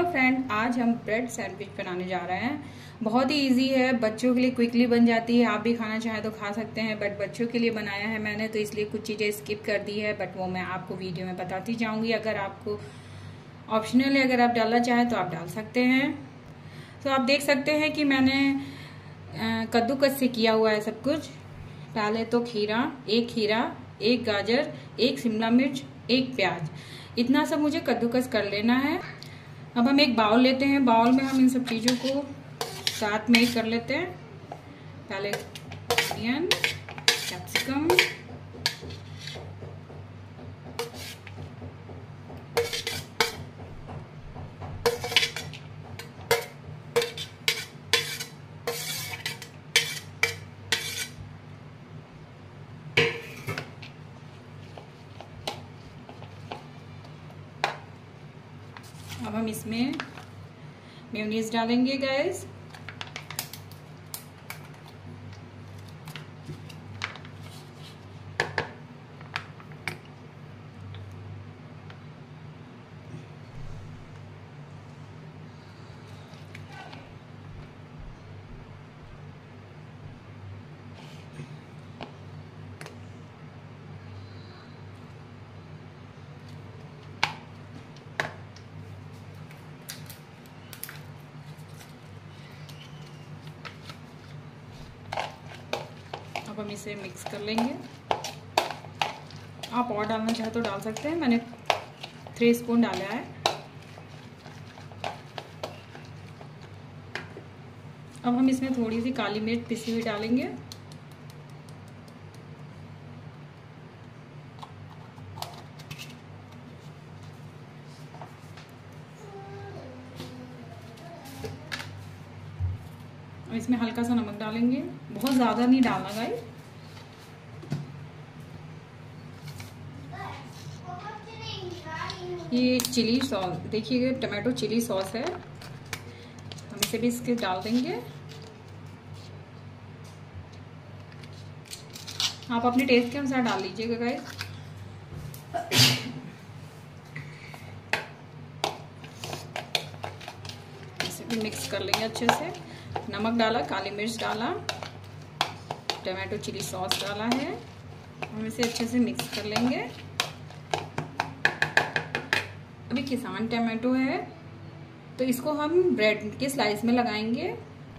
Friend, आज हम bread sandwich बनाने जा रहे हैं। बहुत ही इजी है, बच्चों के लिए क्विकली बन जाती है। आप भी खाना चाहें तो खा सकते हैं, बट बच्चों के लिए बनाया है मैंने, तो इसलिए कुछ चीज़ें स्किप कर दी है, बट वो मैं आपको वीडियो में बताती जाऊंगी। अगर आपको ऑप्शनल है, अगर आप डालना चाहें तो आप डाल सकते हैं। तो आप देख सकते हैं कि मैंने कद्दूकस से किया हुआ है सब कुछ। पहले तो खीरा, एक गाजर, एक शिमला मिर्च, एक प्याज, इतना सब मुझे कद्दूकस कर लेना है। अब हम एक बाउल लेते हैं, बाउल में हम इन सब चीज़ों को साथ में ही कर लेते हैं। पहले अनियन, कैप्सिकम, अब हम इसमें मेयोनीज डालेंगे गाइस। अब हम इसे मिक्स कर लेंगे। आप और डालना चाहे तो डाल सकते हैं, मैंने 3 स्पून डाला है। अब हम इसमें थोड़ी सी काली मिर्च पिसी हुई डालेंगे। और इसमें हल्का सा नमक डालेंगे, बहुत ज़्यादा नहीं डालना गाइस। ये चिली सॉस देखिए, टमाटो चिली सॉस है, हम इसे भी इसके डाल देंगे। आप अपने टेस्ट के अनुसार डाल लीजिएगा गाइस। इसे भी मिक्स कर लेंगे अच्छे से। नमक डाला, काली मिर्च डाला, टमाटो चिली सॉस डाला है, हम इसे अच्छे से मिक्स कर लेंगे। अभी किसान टमाटो है तो इसको हम ब्रेड के स्लाइस में लगाएंगे।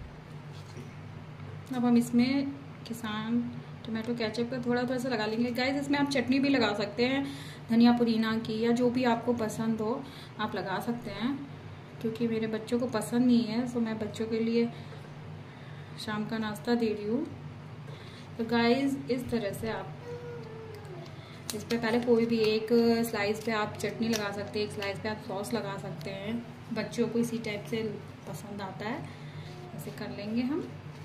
अब हम इसमें किसान टमाटो केचप का थोड़ा सा लगा लेंगे गाइस। इसमें आप चटनी भी लगा सकते हैं, धनिया पुदीना की, या जो भी आपको पसंद हो आप लगा सकते हैं। क्योंकि मेरे बच्चों को पसंद नहीं है, तो मैं बच्चों के लिए शाम का नाश्ता दे रही हूँ। तो गाइस इस तरह से आप इस पे पहले कोई भी एक स्लाइस पे आप चटनी लगा सकते हैं, एक स्लाइस पे आप सॉस लगा सकते हैं। बच्चों को इसी टाइप से पसंद आता है, ऐसे कर लेंगे हम।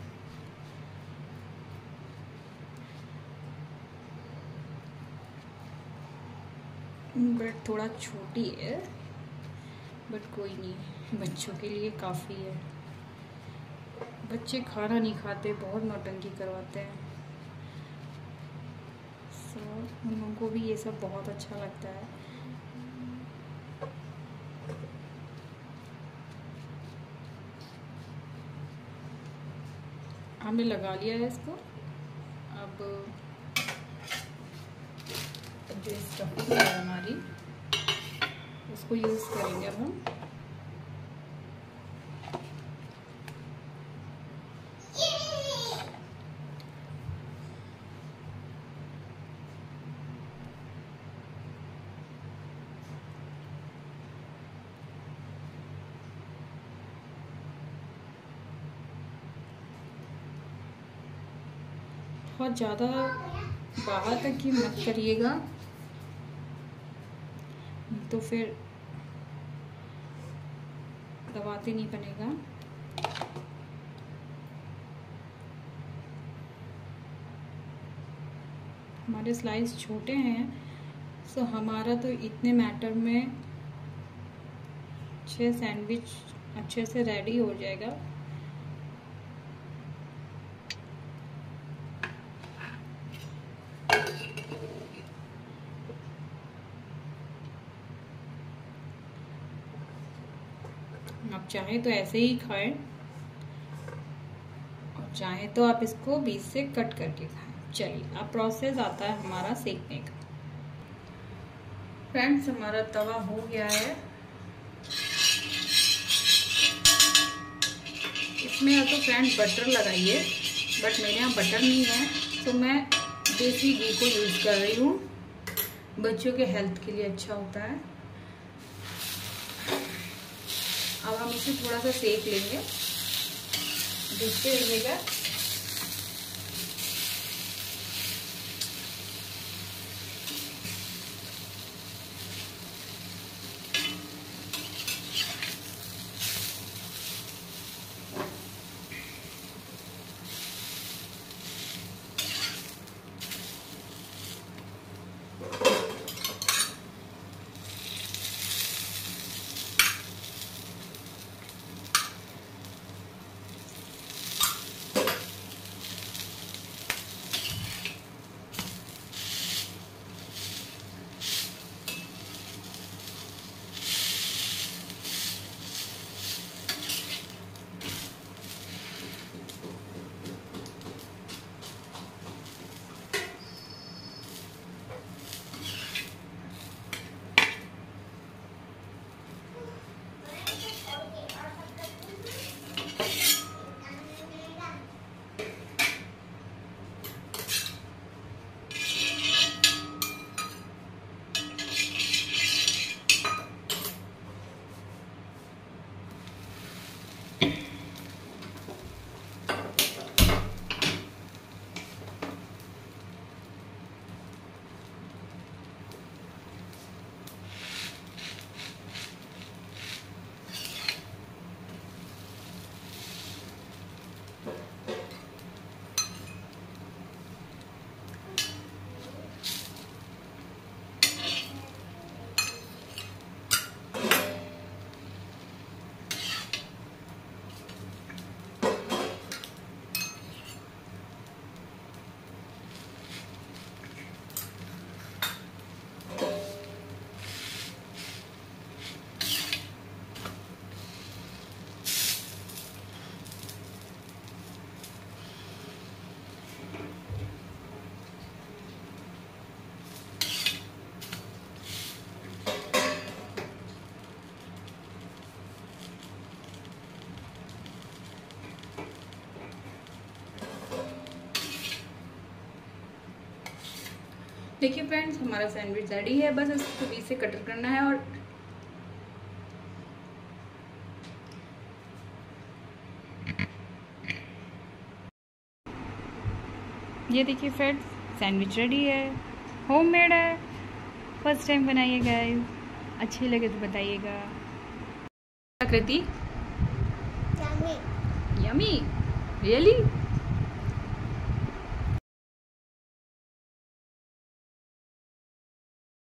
ब्रेड थोड़ा छोटी है, बट कोई नहीं, बच्चों के लिए काफ़ी है। बच्चे खाना नहीं खाते, बहुत नौटंकी करवाते हैं, उन लोगों को भी ये सब बहुत अच्छा लगता है। हमने लगा लिया है इसको। अब जो स्टफिंग है हमारी, उसको यूज़ करेंगे अब हम। बहुत ज़्यादा बाहर तक की मत करिएगा, तो फिर दबाते नहीं बनेगा। हमारे स्लाइस छोटे हैं, सो हमारा तो इतने मैटर में 6 सैंडविच अच्छे से रेडी हो जाएगा। आप चाहे तो ऐसे ही खाएं और चाहे तो आप इसको बीच से कट करके खाएं। चलिए अब प्रोसेस आता है हमारा सेकने का। फ्रेंड्स हमारा तवा हो गया है। इसमें या तो फ्रेंड्स बटर लगाइए, बट मेरे यहाँ बटर नहीं है तो मैं देसी घी को यूज़ कर रही हूँ। बच्चों के हेल्थ के लिए अच्छा होता है। अब हम इसे थोड़ा सा सेक लेंगे, देखते रहिएगा। देखिए फ्रेंड्स हमारा सैंडविच रेडी है। बस इसको बीच से कटर करना है और ये देखिए फ्रेंड्स सैंडविच रेडी है, होममेड है। फर्स्ट टाइम बनाइए गाइस, अच्छी लगे तो बताइएगा। आकृति यमी रियली